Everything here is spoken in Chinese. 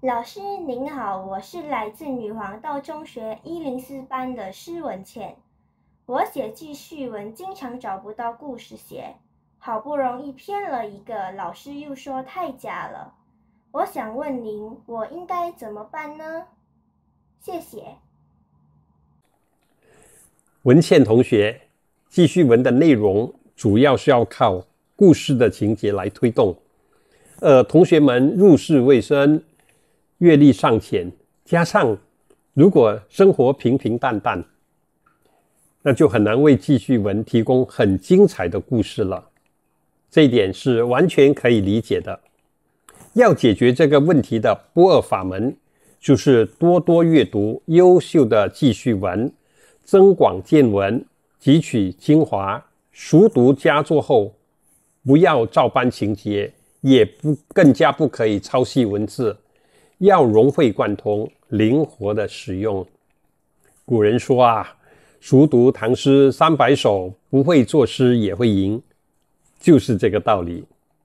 老师您好，我是来自女皇道中学104班的施文倩。我写记叙文经常找不到故事写，好不容易编了一个，老师又说太假了。我想问您，我应该怎么办呢？谢谢。 文倩同学，记叙文的内容主要是要靠故事的情节来推动。同学们入世未深，阅历尚浅，加上如果生活平平淡淡，那就很难为记叙文提供很精彩的故事了。这一点是完全可以理解的。要解决这个问题的不二法门，就是多多阅读优秀的记叙文，增广见闻，汲取精华，熟读佳作后，不要照搬情节，也更加不可以抄袭文字，要融会贯通，灵活的使用。古人说啊，熟读唐诗300首，不会作诗也会吟，就是这个道理。